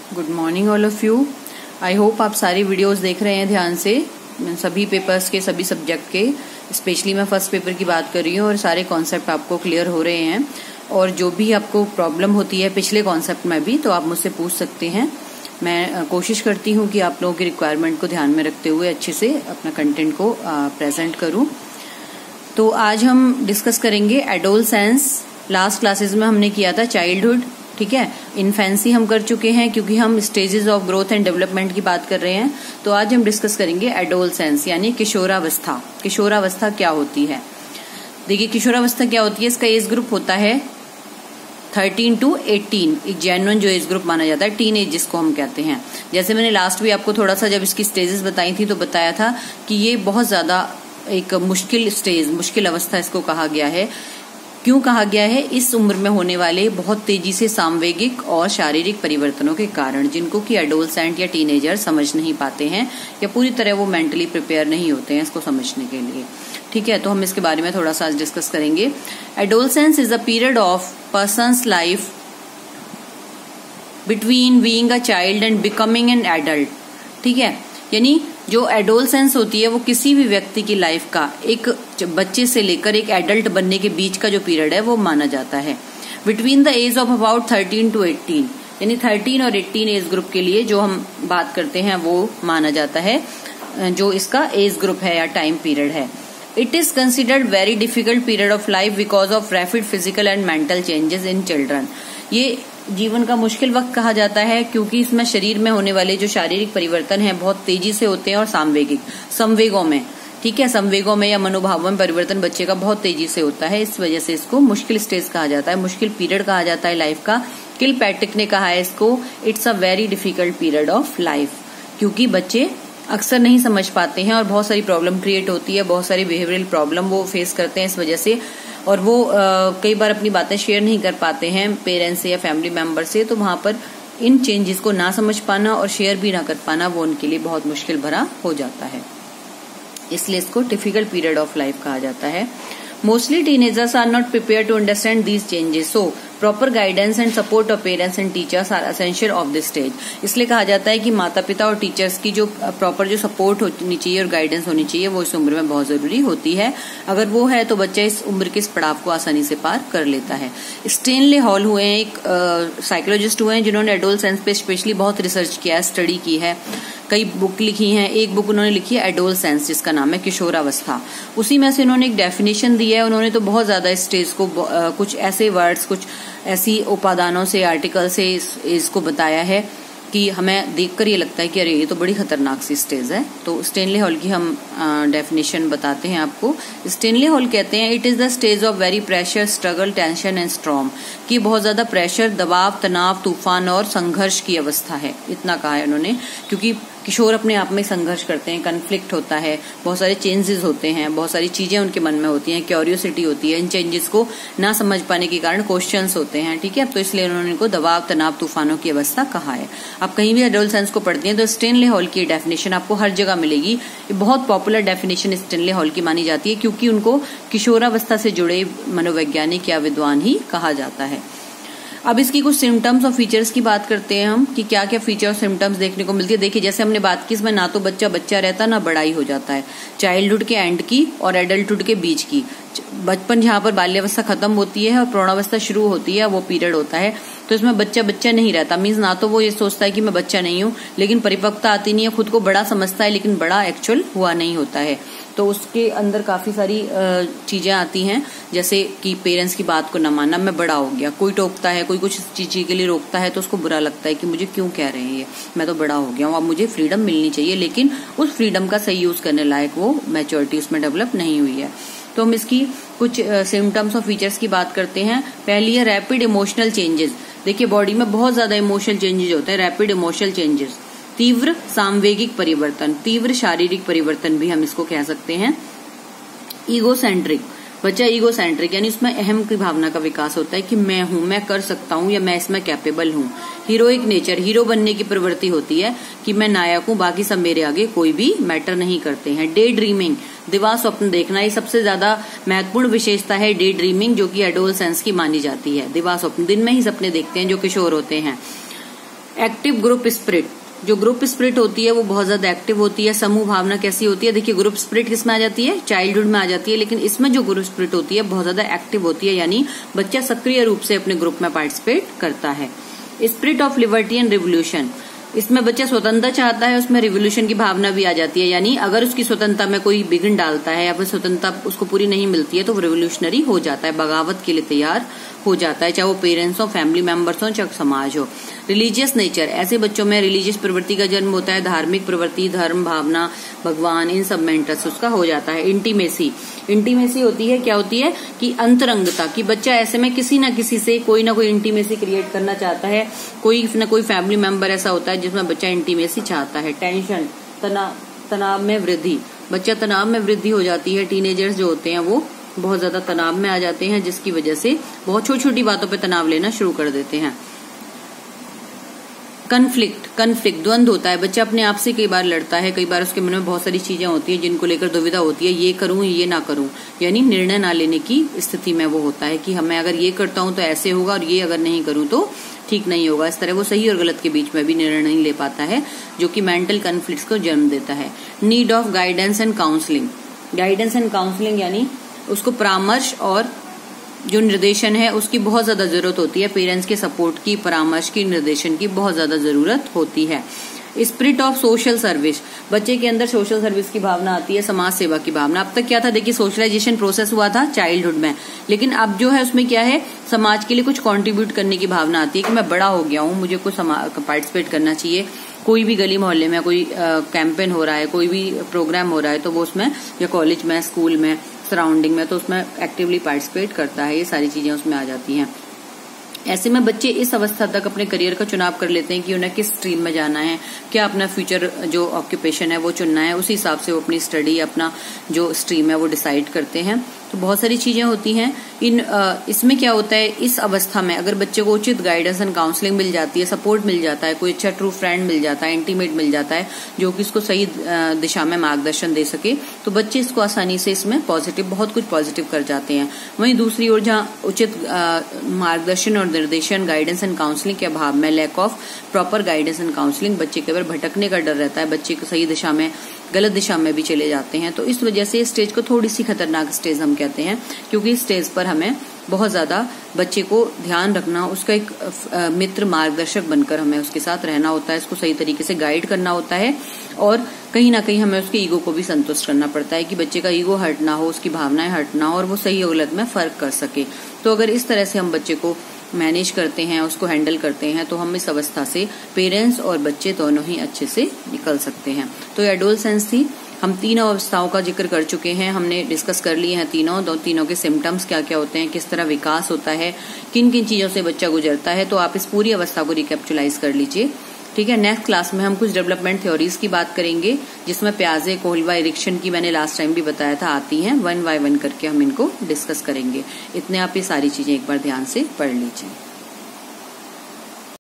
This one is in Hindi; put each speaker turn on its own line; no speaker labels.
Good morning all of you. I hope आप सारी वीडियोस देख रहे हैं ध्यान से, सभी पेपर्स के, सभी सब्जेक्ट के। स्पेशली मैं फर्स्ट पेपर की बात कर रही हूँ और सारे कॉन्सेप्ट आपको क्लियर हो रहे हैं। और जो भी आपको प्रॉब्लम होती है पिछले कॉन्सेप्ट में भी, तो आप मुझसे पूछ सकते हैं। मैं कोशिश करती हूँ कि आप लोगों की रिक्वायरमेंट को ध्यान में रखते हुए अच्छे से अपना कंटेंट को प्रेजेंट करूँ। तो आज हम डिस्कस करेंगे एडोलसेंस। लास्ट क्लासेस में हमने किया था चाइल्डहुड, ठीक है। इन्फेंसी हम कर चुके हैं क्योंकि हम stages of growth and development की बात कर रहे हैं। तो आज हम डिस्कस करेंगे एडोलसेंस यानी किशोरावस्था। किशोरावस्था क्या होती है? देखिए, किशोरावस्था क्या होती है, इसका एज ग्रुप होता है 13 to 18, एक जेन्युइन जो एज ग्रुप माना जाता है, टीन एज जिसको हम कहते हैं। जैसे मैंने लास्ट भी आपको थोड़ा सा जब इसकी स्टेजेस बताई थी तो बताया था कि ये बहुत ज्यादा एक मुश्किल स्टेज, मुश्किल अवस्था इसको कहा गया है। क्यों कहा गया है? इस उम्र में होने वाले बहुत तेजी से सामवेगिक और शारीरिक परिवर्तनों के कारण, जिनको कि एडोलसेंट या टीनेजर समझ नहीं पाते हैं या पूरी तरह वो मेंटली प्रिपेयर नहीं होते हैं इसको समझने के लिए, ठीक है। तो हम इसके बारे में थोड़ा सा आज डिस्कस करेंगे। Adolescence is a period of person's life between being a child and becoming an adult, ठीक है। यानी जो एडोलसेंस होती है वो किसी भी व्यक्ति की लाइफ का, एक बच्चे से लेकर एक एडल्ट बनने के बीच का जो पीरियड है वो माना जाता है। Between the age of about 13 to 18, यानी 13 और 18 एज ग्रुप के लिए जो हम बात करते हैं वो माना जाता है, जो इसका एज ग्रुप है या टाइम पीरियड है। It is considered very difficult period of life because of rapid physical and mental changes in children. ये जीवन का मुश्किल वक्त कहा जाता है क्योंकि इसमें शरीर में होने वाले जो शारीरिक परिवर्तन है बहुत तेजी से होते हैं और संवेगों में, ठीक है, संवेगों में या मनोभावों में परिवर्तन बच्चे का बहुत तेजी से होता है। इस वजह से इसको मुश्किल स्टेज कहा जाता है, मुश्किल पीरियड कहा जाता है लाइफ का। किलपैट्रिक ने कहा है इसको, it's a very difficult period of life, क्योंकि बच्चे अक्सर नहीं समझ पाते हैं और बहुत सारी प्रॉब्लम क्रिएट होती है, बहुत सारी बिहेवियरल प्रॉब्लम वो फेस करते हैं इस वजह से। और वो कई बार अपनी बातें शेयर नहीं कर पाते हैं पेरेंट्स से या फैमिली मेंबर से, तो वहां पर इन चेंजेस को ना समझ पाना और शेयर भी ना कर पाना वो उनके लिए बहुत मुश्किल भरा हो जाता है। इसलिए इसको डिफिकल्ट पीरियड ऑफ लाइफ कहा जाता है। Mostly teenagers are not prepare to understand these changes, so proper guidance and support of parents and teachers are essential of this stage. इसलिए कहा जाता है कि माता पिता और टीचर्स की जो प्रॉपर जो सपोर्ट होनी चाहिए और गाइडेंस होनी चाहिए वो इस उम्र में बहुत जरूरी होती है। अगर वो है तो बच्चा इस उम्र के इस पड़ाव को आसानी से पार कर लेता है। स्टेनले हॉल हुए हैं, एक साइकोलॉजिस्ट हुए हैं जिन्होंने एडोलसेंस पे स्पेशली बहुत रिसर्च किया है, स्टडी की है, कई बुक लिखी हैं। एक बुक उन्होंने लिखी है एडोलसेंस, जिसका नाम है किशोरावस्था। उसी में से उन्होंने एक डेफिनेशन दी है। उन्होंने तो बहुत ज्यादा इस स्टेज को कुछ ऐसे वर्ड्स, कुछ ऐसी उपादानों से, आर्टिकल से इसको बताया है कि हमें देखकर ये लगता है कि अरे ये तो बड़ी खतरनाक सी स्टेज है। तो स्टेनले हॉल की हम डेफिनेशन बताते हैं आपको। स्टेनले हॉल कहते हैं it is the stage of very pressure, struggle, tension and storm, कि बहुत ज्यादा प्रेशर, दबाव, तनाव, तूफान और संघर्ष की अवस्था है। इतना कहा है उन्होंने, क्योंकि किशोर अपने आप में संघर्ष करते हैं, कन्फ्लिक्ट होता है, बहुत सारे चेंजेस होते हैं, बहुत सारी चीजें उनके मन में होती हैं, क्यूरियोसिटी होती है, इन चेंजेस को ना समझ पाने के कारण क्वेश्चंस होते हैं, ठीक है। तो इसलिए उन्होंने इनको दबाव, तनाव, तूफानों की अवस्था कहा है। आप कहीं भी एडोलसेंस को पढ़ते हैं तो स्टेनले हॉल की डेफिनेशन आपको हर जगह मिलेगी। ये बहुत पॉपुलर डेफिनेशन स्टेनले हॉल की मानी जाती है क्योंकि उनको किशोरावस्था से जुड़े मनोवैज्ञानिक या विद्वान ही कहा जाता है। अब इसकी कुछ सिम्टम्स और फीचर्स की बात करते हैं हम कि क्या क्या फीचर और सिम्टम्स देखने को मिलती है। देखिए, जैसे हमने बात की, इसमें ना तो बच्चा बच्चा रहता ना बड़ा ही हो जाता है। चाइल्डहुड के एंड की और एडल्टहुड के बीच की, बचपन जहाँ पर बाल्यावस्था खत्म होती है और प्रौढ़ावस्था शुरू होती है, वो पीरियड होता है। तो इसमें बच्चा बच्चा नहीं रहता, मीन्स ना तो वो ये सोचता है कि मैं बच्चा नहीं हूँ, लेकिन परिपक्वता आती नहीं है, खुद को बड़ा समझता है लेकिन बड़ा एक्चुअल हुआ नहीं होता है। तो उसके अंदर काफी सारी चीजें आती हैं, जैसे कि पेरेंट्स की बात को न मानना, मैं बड़ा हो गया, कोई टोकता है, कोई कुछ चीज के लिए रोकता है तो उसको बुरा लगता है कि मुझे क्यों कह रहे हैं ये, मैं तो बड़ा हो गया हूँ, अब मुझे फ्रीडम मिलनी चाहिए, लेकिन उस फ्रीडम का सही यूज करने लायक वो मैच्योरिटी उसमें डेवलप नहीं हुई है। तो हम इसकी कुछ सिम्टम्स और फीचर्स की बात करते हैं। पहली है रैपिड इमोशनल चेंजेस। देखिए, बॉडी में बहुत ज्यादा इमोशनल चेंजेस होते हैं, रैपिड इमोशनल चेंजेस। तीव्र सामवेगिक परिवर्तन, तीव्र शारीरिक परिवर्तन भी हम इसको कह सकते हैं। ईगोसेंट्रिक, बच्चा ईगोसेंट्रिक यानी उसमें अहम की भावना का विकास होता है कि मैं हूं, मैं कर सकता हूं या मैं इसमें कैपेबल हूं। हीरोइक नेचर, हीरो बनने की प्रवृत्ति होती है कि मैं नायक हूं, बाकी सब मेरे आगे कोई भी मैटर नहीं करते हैं। डे ड्रीमिंग, दिवा स्वप्न देखना, ये सबसे ज्यादा महत्वपूर्ण विशेषता है डे ड्रीमिंग, जो कि एडोलसेंस की मानी जाती है। दिवा स्वप्न, दिन में ही सपने देखते हैं जो किशोर होते हैं। एक्टिव ग्रुप स्पिरिट, जो ग्रुप स्पिरिट होती है वो बहुत ज्यादा एक्टिव होती है। समूह भावना कैसी होती है, देखिए ग्रुप स्पिरिट किस में आ जाती है, चाइल्डहुड में आ जाती है, लेकिन इसमें जो ग्रुप स्पिरिट होती है बहुत ज्यादा एक्टिव होती है, यानी बच्चा सक्रिय रूप से अपने ग्रुप में पार्टिसिपेट करता है। Spirit of liberty and revolution, इसमें बच्चा स्वतंत्रता चाहता है, उसमें रिवोल्यूशन की भावना भी आ जाती है, यानी अगर उसकी स्वतंत्रता में कोई विघ्न डालता है या फिर स्वतंत्रता उसको पूरी नहीं मिलती है तो वो रिवोल्यूशनरी हो जाता है, बगावत के लिए तैयार हो जाता है, चाहे वो पेरेंट्स हो, फैमिली मेंबर्स हो, चाहे समाज हो। रिलीजियस नेचर, ऐसे बच्चों में रिलीजियस प्रवृत्ति का जन्म होता है, धार्मिक प्रवृत्ति, धर्म भावना, भगवान, इन सब में इंटरेस्ट उसका हो जाता है। इंटीमेसी, इंटीमेसी होती है, क्या होती है कि अंतरंगता, कि बच्चा ऐसे में किसी ना किसी से कोई ना कोई इंटीमेसी क्रिएट करना चाहता है, कोई ना कोई फैमिली मेंबर ऐसा होता है जिसमें बच्चा इंटीमेसी चाहता है। टेंशन, तनाव में वृद्धि, बच्चा तनाव में वृद्धि हो जाती है, टीनेजर्स जो होते हैं वो बहुत ज्यादा तनाव में आ जाते हैं, जिसकी वजह से बहुत छोटी छोटी बातों पे तनाव लेना शुरू कर देते हैं। कन्फ्लिक्ट द्वंद होता है, बच्चा अपने आप से कई बार लड़ता है, कई बार उसके मन में बहुत सारी चीजें होती है जिनको लेकर दुविधा होती है, ये करूं ये ना करूं, यानी निर्णय ना लेने की स्थिति में वो होता है कि हमें अगर ये करता हूं तो ऐसे होगा और ये अगर नहीं करूं तो ठीक नहीं होगा। इस तरह वो सही और गलत के बीच में भी निर्णय नहीं ले पाता है, जो कि मेंटल कॉन्फ्लिक्ट्स को जन्म देता है। Need of guidance and counselling, guidance and counselling यानी उसको परामर्श और जो निर्देशन है उसकी बहुत ज्यादा जरूरत होती है, पेरेंट्स के सपोर्ट की, परामर्श की, निर्देशन की बहुत ज्यादा जरूरत होती है। स्पिरिट ऑफ सोशल सर्विस, बच्चे के अंदर सोशल सर्विस की भावना आती है, समाज सेवा की भावना। अब तक क्या था, देखिए सोशलाइजेशन प्रोसेस हुआ था चाइल्डहुड में, लेकिन अब जो है उसमें क्या है, समाज के लिए कुछ कंट्रीब्यूट करने की भावना आती है कि मैं बड़ा हो गया हूँ, मुझे कुछ पार्टिसिपेट करना चाहिए। कोई भी गली मोहल्ले में कोई कैंपेन हो रहा है, कोई भी प्रोग्राम हो रहा है तो वो उसमें, या कॉलेज में, स्कूल में, सराउंडिंग में, तो उसमें एक्टिवली पार्टिसिपेट करता है, ये सारी चीजें उसमें आ जाती हैं। ऐसे में बच्चे इस अवस्था तक अपने करियर का चुनाव कर लेते हैं कि उन्हें किस स्ट्रीम में जाना है, क्या अपना फ्यूचर जो ऑक्यूपेशन है वो चुनना है, उसी हिसाब से वो अपनी स्टडी, अपना जो स्ट्रीम है वो डिसाइड करते हैं। तो बहुत सारी चीजें होती हैं। इसमें क्या होता है, इस अवस्था में अगर बच्चे को उचित गाइडेंस एंड काउंसलिंग मिल जाती है, सपोर्ट मिल जाता है, कोई अच्छा ट्रू फ्रेंड मिल जाता है, इंटीमेट मिल जाता है जो कि इसको सही दिशा में मार्गदर्शन दे सके, तो बच्चे इसको आसानी से इसमें बहुत कुछ पॉजिटिव कर जाते हैं। वहीं दूसरी ओर जहाँ उचित मार्गदर्शन और निर्देशन, गाइडेंस एंड काउंसलिंग के अभाव में, lack of proper guidance and counselling, बच्चे के ऊपर भटकने का डर रहता है, बच्चे को सही दिशा में गलत दिशा में भी चले जाते हैं। तो इस वजह से इस स्टेज को थोड़ी सी खतरनाक स्टेज हम कहते हैं, क्योंकि इस स्टेज पर हमें बहुत ज्यादा बच्चे को ध्यान रखना, उसका एक मित्र, मार्गदर्शक बनकर हमें उसके साथ रहना होता है, इसको सही तरीके से गाइड करना होता है, और कहीं ना कहीं हमें उसके ईगो को भी संतुष्ट करना पड़ता है कि बच्चे का ईगो हर्ट ना हो, उसकी भावनाएं हर्ट ना हो और वो सही और गलत में फर्क कर सके। तो अगर इस तरह से हम बच्चे को मैनेज करते हैं, उसको हैंडल करते हैं, तो हम इस अवस्था से पेरेंट्स और बच्चे दोनों ही अच्छे से निकल सकते हैं। तो एडोलसेंस थी, हम तीनों अवस्थाओं का जिक्र कर चुके हैं, हमने डिस्कस कर लिए हैं तीनों के सिम्टम्स क्या क्या होते हैं, किस तरह विकास होता है, किन किन चीजों से बच्चा गुजरता है। तो आप इस पूरी अवस्था को रिकैप्चुलाइज कर लीजिए, ठीक है। नेक्स्ट क्लास में हम कुछ डेवलपमेंट थ्योरीज की बात करेंगे, जिसमें प्याजे, कोहलवा, इरिक्शन की मैंने लास्ट टाइम भी बताया था आती हैं, 1 by 1 करके हम इनको डिस्कस करेंगे। इतने आप ये सारी चीजें एक बार ध्यान से पढ़ लीजिए।